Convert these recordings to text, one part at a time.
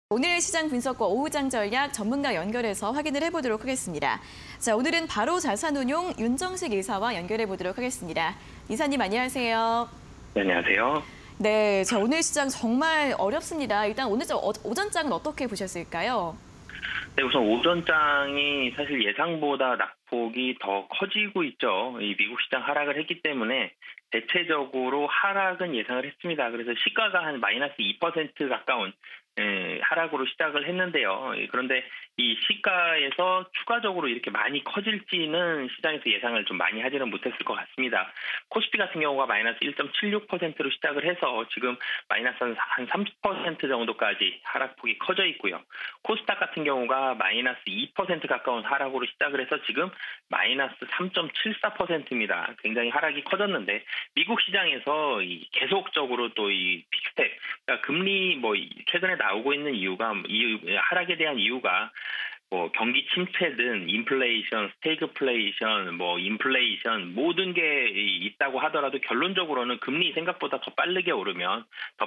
오늘 시장 분석과 오후장 전략 전문가 연결해서 확인을 해보도록 하겠습니다. 자, 오늘은 바로 자산운용 윤정식 이사와 연결해 보도록 하겠습니다. 이사님 안녕하세요. 네, 안녕하세요. 네, 자, 오늘 시장 정말 어렵습니다. 일단 오늘 오전장은 어떻게 보셨을까요? 네, 우선 오전장이 사실 예상보다 낙폭이 더 커지고 있죠. 이 미국 시장 하락을 했기 때문에 대체적으로 하락은 예상을 했습니다. 그래서 시가가 한 마이너스 2% 가까운 하락으로 시작을 했는데요. 그런데 이 시가에서 추가적으로 이렇게 많이 커질지는 시장에서 예상을 좀 많이 하지는 못했을 것 같습니다. 코스피 같은 경우가 마이너스 1.76%로 시작을 해서 지금 마이너스 한 30% 정도까지 하락폭이 커져 있고요. 코스닥 같은 경우가 마이너스 2% 가까운 하락으로 시작을 해서 지금 마이너스 3.74%입니다. 굉장히 하락이 커졌는데 미국 시장에서 계속적으로 또 이 빅스텝, 그러니까 금리 최근에 나오고 있는 이유가 하락에 대한 이유가 경기 침체든 인플레이션, 스태그플레이션, 인플레이션 모든 게 있다고 하더라도 결론적으로는 금리 생각보다 더 빠르게 오르면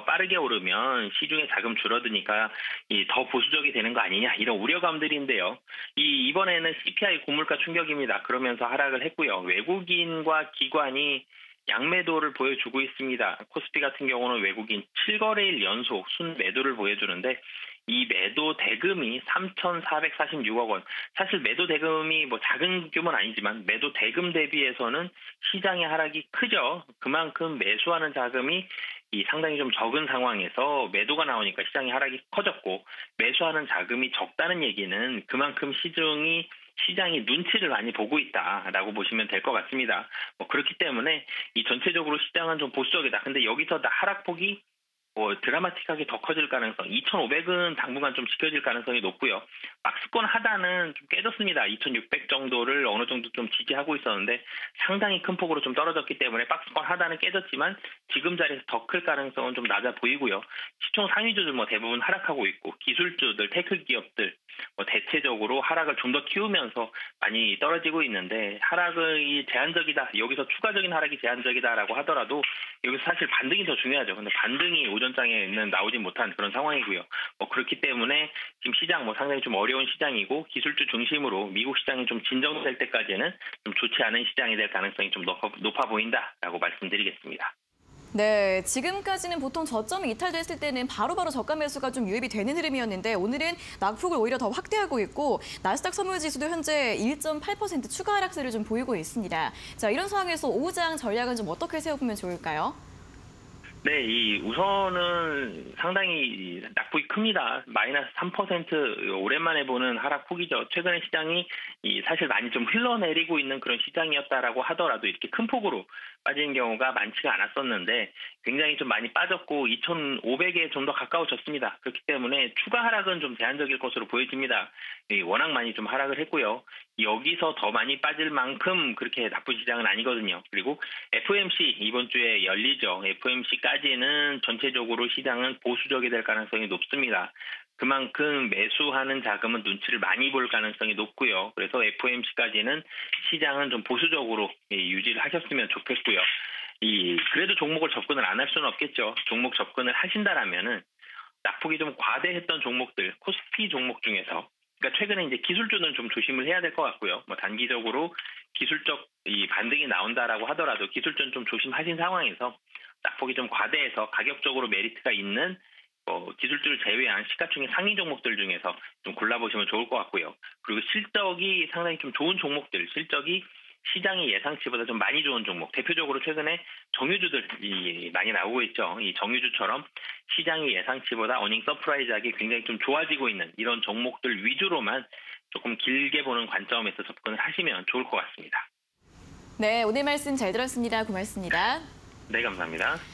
시중에 자금 줄어드니까 더 보수적이 되는 거 아니냐 이런 우려감들인데요. 이번에는 CPI 고물가 충격입니다. 그러면서 하락을 했고요. 외국인과 기관이 양매도를 보여주고 있습니다. 코스피 같은 경우는 외국인 7거래일 연속 순매도를 보여주는데 이 매도 대금이 3,446억 원. 사실 매도 대금이 작은 규모는 아니지만 매도 대금 대비해서는 시장의 하락이 크죠. 그만큼 매수하는 자금이 상당히 좀 적은 상황에서 매도가 나오니까 시장의 하락이 커졌고 매수하는 자금이 적다는 얘기는 그만큼 시장이 눈치를 많이 보고 있다라고 보시면 될 것 같습니다. 그렇기 때문에 전체적으로 시장은 좀 보수적이다. 근데 여기서 하락폭이 드라마틱하게 더 커질 가능성, 2,500은 당분간 좀 지켜질 가능성이 높고요. 박스권 하단은 좀 깨졌습니다. 2,600 정도를 어느 정도 좀 지지하고 있었는데 상당히 큰 폭으로 좀 떨어졌기 때문에 박스권 하단은 깨졌지만 지금 자리에서 더 클 가능성은 좀 낮아 보이고요. 시총 상위주들 대부분 하락하고 있고 기술주들, 테크 기업들 대체적으로 하락을 좀 더 키우면서 많이 떨어지고 있는데 하락이 제한적이다. 여기서 추가적인 하락이 제한적이다라고 하더라도 여기서 사실 반등이 더 중요하죠. 근데 반등이 오전장에는 나오지 못한 그런 상황이고요. 그렇기 때문에 지금 시장 상당히 좀 어려운 시장이고 기술주 중심으로 미국 시장이 좀 진정될 때까지는 좀 좋지 않은 시장이 될 가능성이 좀 높아 보인다라고 말씀드리겠습니다. 네, 지금까지는 보통 저점이 이탈됐을 때는 바로바로 저가 매수가 좀 유입이 되는 흐름이었는데 오늘은 낙폭을 오히려 더 확대하고 있고 나스닥 선물지수도 현재 1.8% 추가 하락세를 좀 보이고 있습니다. 자, 이런 상황에서 오후장 전략은 좀 어떻게 세워보면 좋을까요? 네, 우선은 상당히 낙폭이 큽니다. 마이너스 3% 오랜만에 보는 하락폭이죠. 최근에 시장이 사실 많이 좀 흘러내리고 있는 그런 시장이었다라고 하더라도 이렇게 큰 폭으로 빠진 경우가 많지가 않았었는데 굉장히 좀 많이 빠졌고 2,500에 좀 더 가까워졌습니다. 그렇기 때문에 추가 하락은 좀 제한적일 것으로 보여집니다. 워낙 많이 좀 하락을 했고요. 여기서 더 많이 빠질 만큼 그렇게 나쁜 시장은 아니거든요. 그리고 FOMC 이번 주에 열리죠. FOMC까지는 전체적으로 시장은 보수적이 될 가능성이 높습니다. 그만큼 매수하는 자금은 눈치를 많이 볼 가능성이 높고요. 그래서 FOMC까지는 시장은 좀 보수적으로 유지를 하셨으면 좋겠고요. 그래도 종목을 접근을 안 할 수는 없겠죠. 종목 접근을 하신다라면은 낙폭이 좀 과대했던 종목들, 코스피 종목 중에서 그러니까 최근에 이제 기술주는 좀 조심을 해야 될 것 같고요. 단기적으로 기술적 반등이 나온다라고 하더라도 기술주는 좀 조심하신 상황에서 낙폭이 좀 과대해서 가격적으로 메리트가 있는 기술주를 제외한 시가총액 상위 종목들 중에서 좀 골라보시면 좋을 것 같고요. 그리고 실적이 상당히 좀 좋은 종목들, 실적이 시장의 예상치보다 좀 많이 좋은 종목, 대표적으로 최근에 정유주들이 많이 나오고 있죠. 이 정유주처럼 시장의 예상치보다 어닝 서프라이즈하게 굉장히 좀 좋아지고 있는 이런 종목들 위주로만 조금 길게 보는 관점에서 접근을 하시면 좋을 것 같습니다. 네, 오늘 말씀 잘 들었습니다. 고맙습니다. 네, 감사합니다.